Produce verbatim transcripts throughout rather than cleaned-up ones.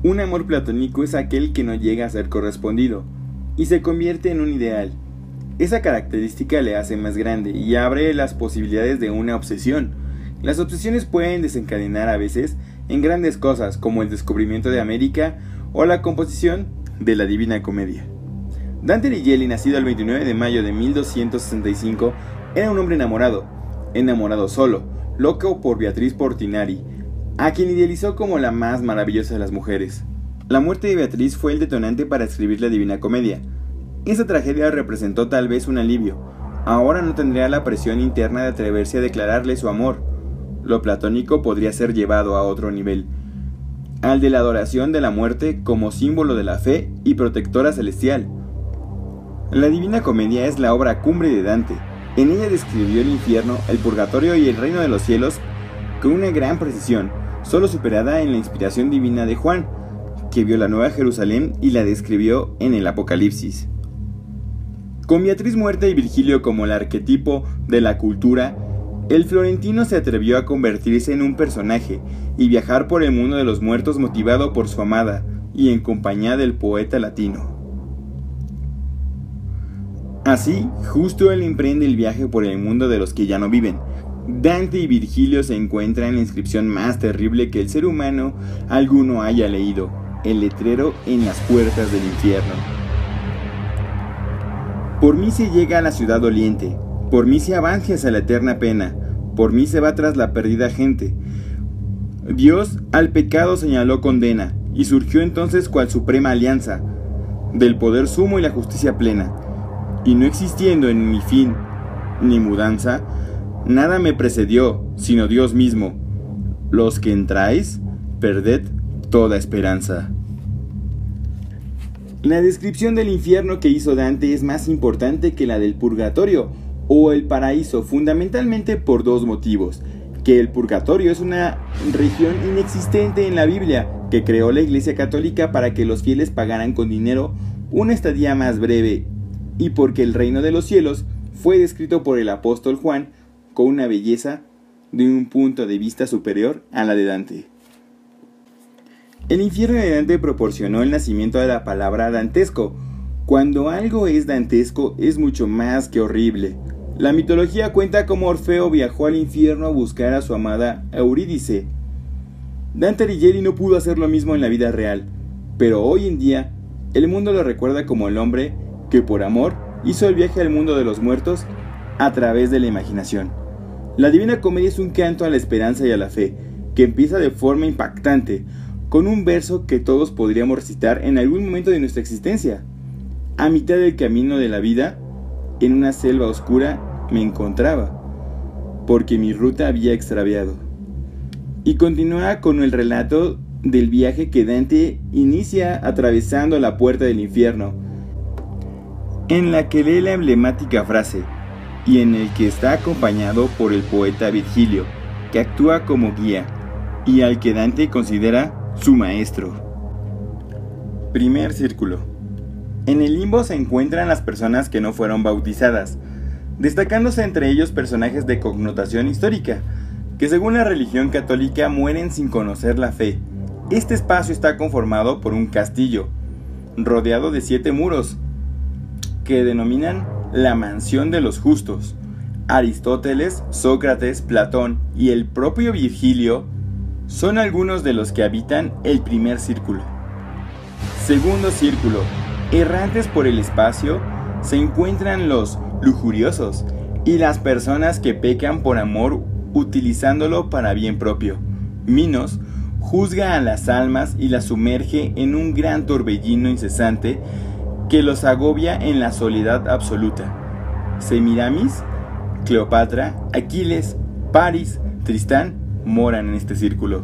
Un amor platónico es aquel que no llega a ser correspondido y se convierte en un ideal. Esa característica le hace más grande y abre las posibilidades de una obsesión. Las obsesiones pueden desencadenar a veces en grandes cosas como el descubrimiento de América o la composición de la Divina Comedia. Dante Alighieri, nacido el veintinueve de mayo de mil doscientos sesenta y cinco, era un hombre enamorado, enamorado solo, loco por Beatriz Portinari, a quien idealizó como la más maravillosa de las mujeres. La muerte de Beatriz fue el detonante para escribir la Divina Comedia. Esa tragedia representó tal vez un alivio. Ahora no tendría la presión interna de atreverse a declararle su amor. Lo platónico podría ser llevado a otro nivel, al de la adoración de la muerte como símbolo de la fe y protectora celestial. La Divina Comedia es la obra cumbre de Dante. En ella describió el infierno, el purgatorio y el reino de los cielos con una gran precisión, solo superada en la inspiración divina de Juan, que vio la Nueva Jerusalén y la describió en el Apocalipsis. Con Beatriz muerta y Virgilio como el arquetipo de la cultura, el florentino se atrevió a convertirse en un personaje y viajar por el mundo de los muertos motivado por su amada y en compañía del poeta latino. Así, justo él emprende el viaje por el mundo de los que ya no viven. Dante y Virgilio se encuentran en la inscripción más terrible que el ser humano alguno haya leído, el letrero en las puertas del infierno. Por mí se llega a la ciudad doliente, por mí se avanza hacia la eterna pena, por mí se va tras la perdida gente. Dios al pecado señaló condena, y surgió entonces cual suprema alianza, del poder sumo y la justicia plena. Y no existiendo en mi fin ni mudanza, nada me precedió, sino Dios mismo. Los que entráis, perded toda esperanza. La descripción del infierno que hizo Dante es más importante que la del purgatorio o el paraíso, fundamentalmente por dos motivos: que el purgatorio es una región inexistente en la Biblia que creó la Iglesia Católica para que los fieles pagaran con dinero una estadía más breve, y porque el reino de los cielos fue descrito por el apóstol Juan con una belleza de un punto de vista superior a la de Dante. El infierno de Dante proporcionó el nacimiento de la palabra dantesco. Cuando algo es dantesco es mucho más que horrible. La mitología cuenta cómo Orfeo viajó al infierno a buscar a su amada Eurídice. Dante Alighieri no pudo hacer lo mismo en la vida real, pero hoy en día el mundo lo recuerda como el hombre que por amor hizo el viaje al mundo de los muertos a través de la imaginación. La Divina Comedia es un canto a la esperanza y a la fe, que empieza de forma impactante, con un verso que todos podríamos recitar en algún momento de nuestra existencia. A mitad del camino de la vida, en una selva oscura, me encontraba, porque mi ruta había extraviado. Y continúa con el relato del viaje que Dante inicia atravesando la puerta del infierno, en la que lee la emblemática frase, y en el que está acompañado por el poeta Virgilio, que actúa como guía, y al que Dante considera su maestro. Primer círculo. En el limbo se encuentran las personas que no fueron bautizadas, destacándose entre ellos personajes de connotación histórica, que según la religión católica mueren sin conocer la fe. Este espacio está conformado por un castillo, rodeado de siete muros, que denominan la mansión de los justos. Aristóteles, Sócrates, Platón y el propio Virgilio son algunos de los que habitan el primer círculo. Segundo círculo. Errantes por el espacio se encuentran los lujuriosos y las personas que pecan por amor utilizándolo para bien propio. Minos juzga a las almas y las sumerge en un gran torbellino incesante que los agobia en la soledad absoluta. Semiramis, Cleopatra, Aquiles, París, Tristán moran en este círculo.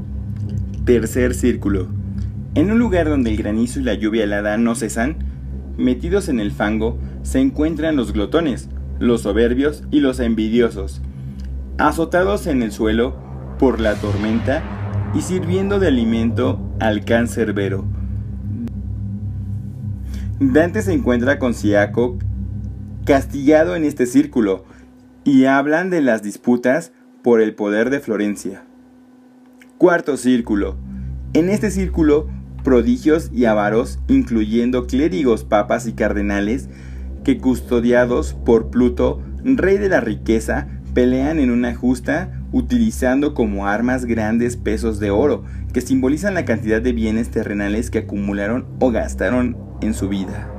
Tercer círculo. En un lugar donde el granizo y la lluvia helada no cesan, metidos en el fango, se encuentran los glotones, los soberbios y los envidiosos, azotados en el suelo por la tormenta y sirviendo de alimento al cancerbero. Dante se encuentra con Ciaco castigado en este círculo y hablan de las disputas por el poder de Florencia. Cuarto círculo. En este círculo prodigios y avaros, incluyendo clérigos, papas y cardenales, que custodiados por Pluto, rey de la riqueza, pelean en una justa utilizando como armas grandes pesos de oro, que simbolizan la cantidad de bienes terrenales que acumularon o gastaron en su vida.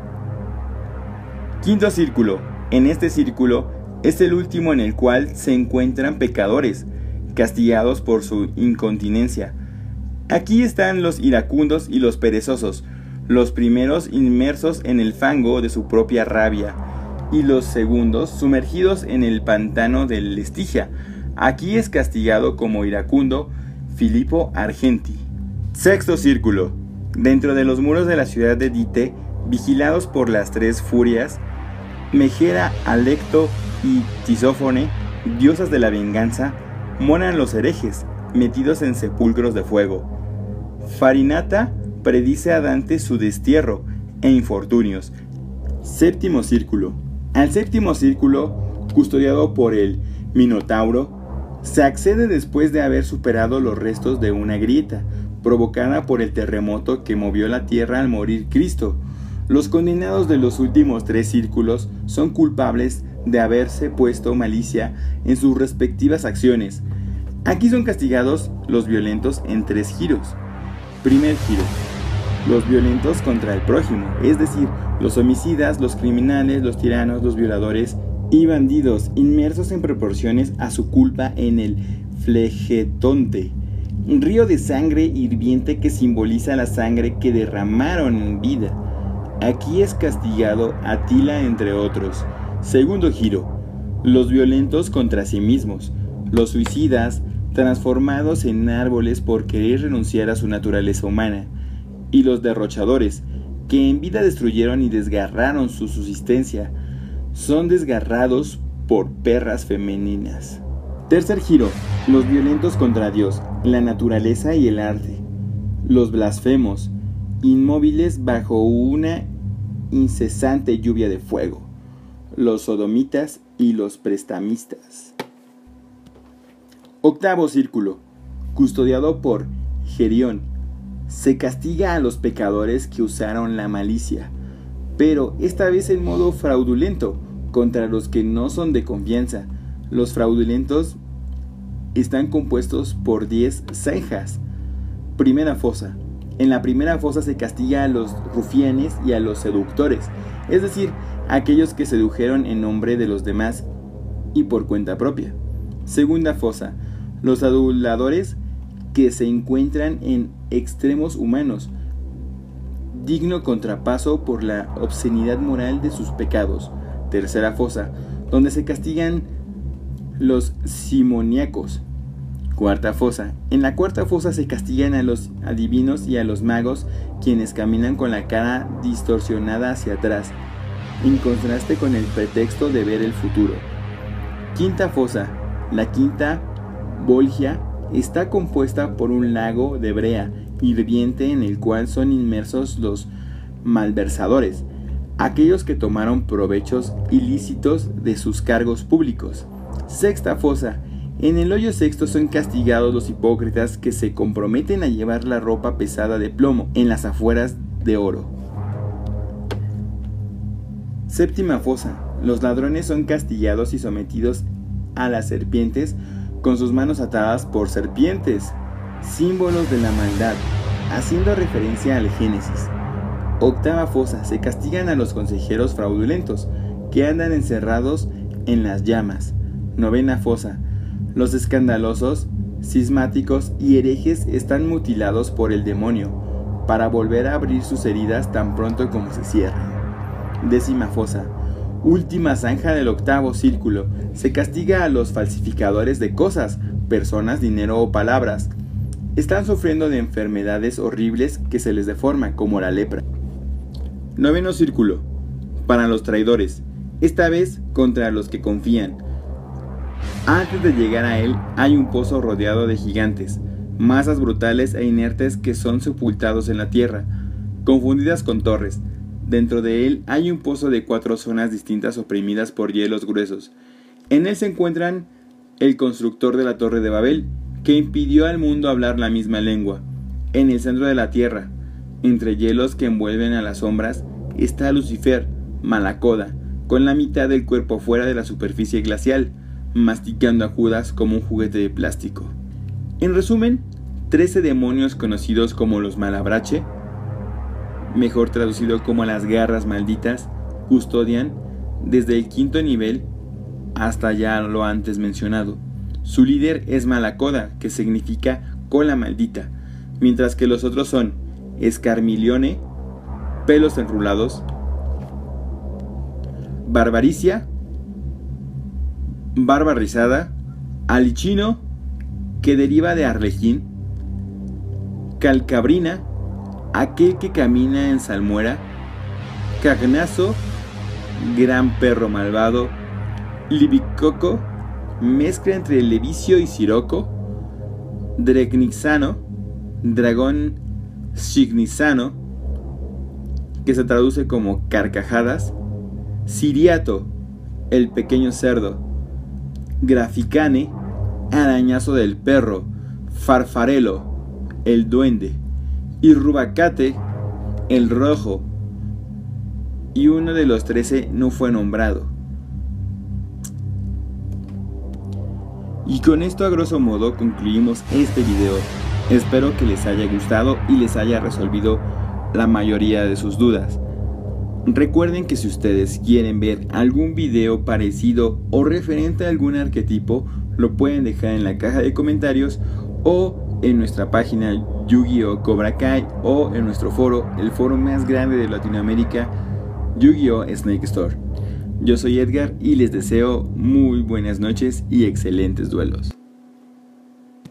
Quinto círculo. En este círculo es el último en el cual se encuentran pecadores, castigados por su incontinencia. Aquí están los iracundos y los perezosos, los primeros inmersos en el fango de su propia rabia, y los segundos sumergidos en el pantano del Estigia. Aquí es castigado como iracundo Filipo Argenti. Sexto círculo. Dentro de los muros de la ciudad de Dite, vigilados por las tres furias, Megera, Alecto y Tisófone, diosas de la venganza, moran los herejes, metidos en sepulcros de fuego. Farinata predice a Dante su destierro e infortunios. Séptimo círculo. Al séptimo círculo, custodiado por el Minotauro, se accede después de haber superado los restos de una grieta, provocada por el terremoto que movió la tierra al morir Cristo. Los condenados de los últimos tres círculos son culpables de haberse puesto malicia en sus respectivas acciones. Aquí son castigados los violentos en tres giros. Primer giro. Los violentos contra el prójimo, es decir, los homicidas, los criminales, los tiranos, los violadores y bandidos, inmersos en proporciones a su culpa en el Flegetonte, un río de sangre hirviente que simboliza la sangre que derramaron en vida. Aquí es castigado Atila, entre otros. Segundo giro. Los violentos contra sí mismos, los suicidas, transformados en árboles por querer renunciar a su naturaleza humana, y los derrochadores, que en vida destruyeron y desgarraron su subsistencia, son desgarrados por perras femeninas. Tercer giro. Los violentos contra Dios, la naturaleza y el arte, los blasfemos, inmóviles bajo una incesante lluvia de fuego, los sodomitas y los prestamistas. Octavo círculo. Custodiado por Gerión, se castiga a los pecadores que usaron la malicia, pero esta vez en modo fraudulento, contra los que no son de confianza. Los fraudulentos están compuestos por diez zanjas. Primera fosa. En la primera fosa se castiga a los rufianes y a los seductores, es decir, aquellos que sedujeron en nombre de los demás y por cuenta propia. Segunda fosa. Los aduladores que se encuentran en extremos humanos, digno contrapaso por la obscenidad moral de sus pecados. Tercera fosa, donde se castigan los simoniacos. Cuarta fosa. En la cuarta fosa se castigan a los adivinos y a los magos, quienes caminan con la cara distorsionada hacia atrás, en contraste con el pretexto de ver el futuro. Quinta fosa. La quinta Volgia está compuesta por un lago de brea hirviente en el cual son inmersos los malversadores, aquellos que tomaron provechos ilícitos de sus cargos públicos. Sexta fosa. En el hoyo sexto son castigados los hipócritas que se comprometen a llevar la ropa pesada de plomo en las afueras de oro. Séptima fosa. Los ladrones son castigados y sometidos a las serpientes con sus manos atadas por serpientes, símbolos de la maldad, haciendo referencia al Génesis. Octava fosa. Se castigan a los consejeros fraudulentos, que andan encerrados en las llamas. Novena fosa. Los escandalosos, cismáticos y herejes están mutilados por el demonio, para volver a abrir sus heridas tan pronto como se cierran. Décima fosa. Última zanja del octavo círculo. Se castiga a los falsificadores de cosas, personas, dinero o palabras. Están sufriendo de enfermedades horribles que se les deforma, como la lepra. Noveno círculo. Para los traidores, esta vez contra los que confían. Antes de llegar a él hay un pozo rodeado de gigantes, masas brutales e inertes que son sepultados en la tierra, confundidas con torres. Dentro de él hay un pozo de cuatro zonas distintas oprimidas por hielos gruesos. En él se encuentran el constructor de la Torre de Babel, que impidió al mundo hablar la misma lengua. En el centro de la tierra, Entre hielos que envuelven a las sombras está Lucifer, Malacoda, con la mitad del cuerpo fuera de la superficie glacial, masticando a Judas como un juguete de plástico. En resumen, trece demonios conocidos como los Malabrache, mejor traducido como las garras malditas, custodian desde el quinto nivel hasta ya lo antes mencionado. Su líder es Malacoda, que significa cola maldita, mientras que los otros son Escarmilione, pelos enrulados, Barbaricia, barba rizada, Alichino, que deriva de Arlequín, Calcabrina, aquel que camina en salmuera, Cagnazo, gran perro malvado, Libicoco, mezcla entre Levicio y Siroco, Dreknixano, dragón Shignizano, que se traduce como carcajadas, Siriato, el pequeño cerdo, Graficane, arañazo del perro, Farfarelo, el duende, y Rubacate, el rojo, y uno de los trece no fue nombrado. Y con esto a grosso modo concluimos este video. Espero que les haya gustado y les haya resolvido la mayoría de sus dudas. Recuerden que si ustedes quieren ver algún video parecido o referente a algún arquetipo, lo pueden dejar en la caja de comentarios o en nuestra página Yu-Gi-Oh! Cobra Kai o en nuestro foro, el foro más grande de Latinoamérica, Yu-Gi-Oh! Snake Store. Yo soy Edgar y les deseo muy buenas noches y excelentes duelos.